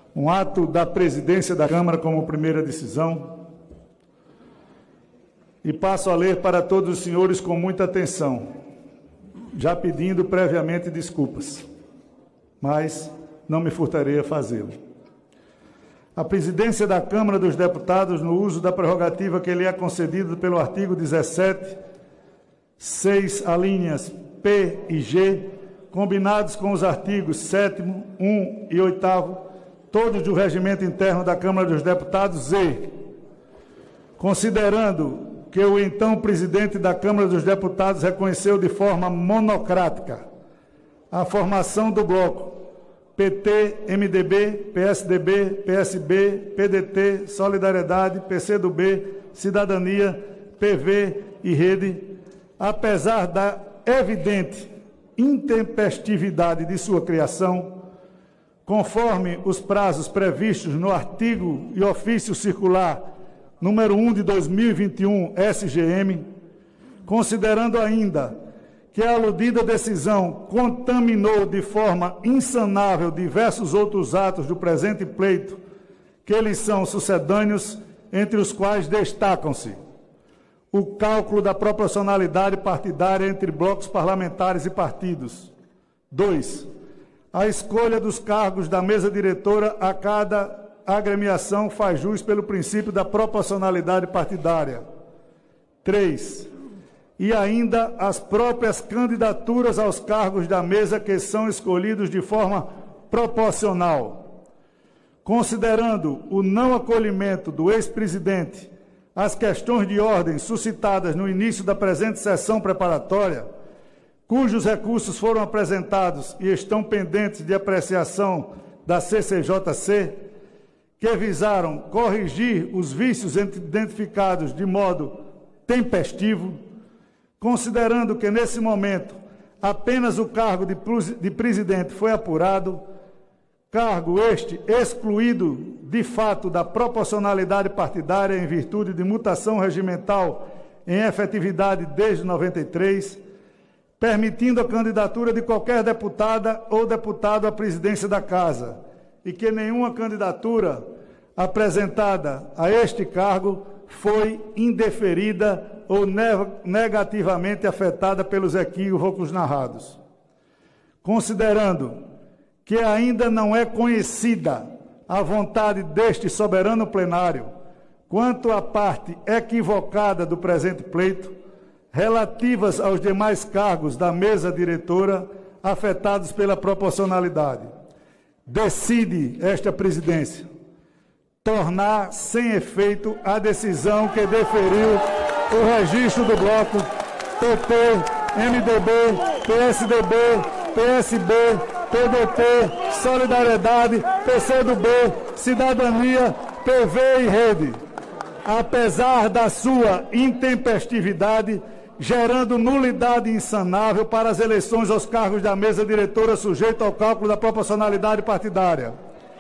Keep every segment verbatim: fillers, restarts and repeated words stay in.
Um ato da presidência da Câmara como primeira decisão. E passo a ler para todos os senhores com muita atenção, já pedindo previamente desculpas, mas não me furtarei a fazê-lo. A presidência da Câmara dos Deputados, no uso da prerrogativa que lhe é concedida pelo artigo dezessete, seis alíneas P e G, combinados com os artigos sétimo, um e oitavo, todos do regimento interno da Câmara dos Deputados, e, considerando que o então presidente da Câmara dos Deputados reconheceu de forma monocrática a formação do bloco P T, M D B, P S D B, P S B, P D T, Solidariedade, P C do B, Cidadania, P V e Rede, apesar da evidente intempestividade de sua criação, conforme os prazos previstos no artigo e ofício circular número um de dois mil e vinte e um, S G M, considerando ainda que a aludida decisão contaminou de forma insanável diversos outros atos do presente pleito, que eles são sucedâneos, entre os quais destacam-se o cálculo da proporcionalidade partidária entre blocos parlamentares e partidos. dois. A escolha dos cargos da mesa diretora a cada agremiação faz jus pelo princípio da proporcionalidade partidária. três. E ainda as próprias candidaturas aos cargos da mesa que são escolhidos de forma proporcional. Considerando o não acolhimento do ex-presidente às questões de ordem suscitadas no início da presente sessão preparatória, cujos recursos foram apresentados e estão pendentes de apreciação da C C J C, que visaram corrigir os vícios identificados de modo tempestivo, considerando que, nesse momento, apenas o cargo de, de presidente foi apurado, cargo este excluído, de fato, da proporcionalidade partidária em virtude de mutação regimental em efetividade desde noventa e três, permitindo a candidatura de qualquer deputada ou deputado à presidência da Casa, e que nenhuma candidatura apresentada a este cargo foi indeferida ou negativamente afetada pelos equívocos narrados. Considerando que ainda não é conhecida a vontade deste soberano plenário quanto à parte equivocada do presente pleito, relativas aos demais cargos da mesa diretora afetados pela proporcionalidade, decide esta presidência tornar sem efeito a decisão que deferiu o registro do bloco P T, M D B, P S D B, P S B, P D T, Solidariedade, P C do B, Cidadania, P V e Rede, apesar da sua intempestividade, gerando nulidade insanável para as eleições aos cargos da mesa diretora sujeito ao cálculo da proporcionalidade partidária.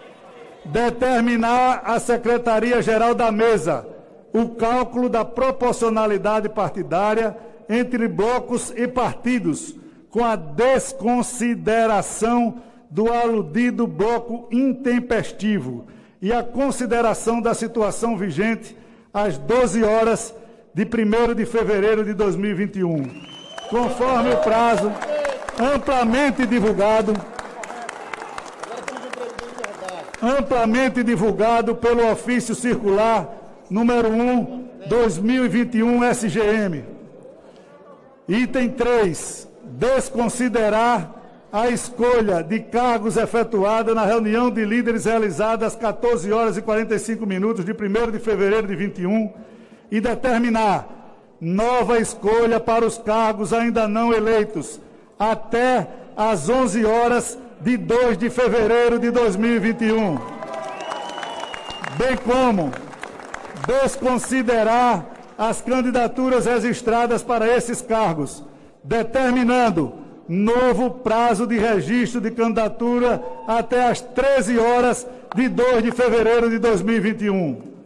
Determinar a Secretaria-Geral da Mesa o cálculo da proporcionalidade partidária entre blocos e partidos, com a desconsideração do aludido bloco intempestivo e a consideração da situação vigente às doze horas de primeiro de fevereiro de dois mil e vinte e um, conforme o prazo amplamente divulgado, amplamente divulgado pelo ofício circular número um, dois mil e vinte e um, S G M. Item três. Desconsiderar a escolha de cargos efetuada na reunião de líderes realizada às quatorze horas e quarenta e cinco minutos de primeiro de fevereiro de vinte e um e determinar nova escolha para os cargos ainda não eleitos até às onze horas de dois de fevereiro de dois mil e vinte e um, bem como desconsiderar as candidaturas registradas para esses cargos, determinando novo prazo de registro de candidatura até às treze horas de dois de fevereiro de dois mil e vinte e um.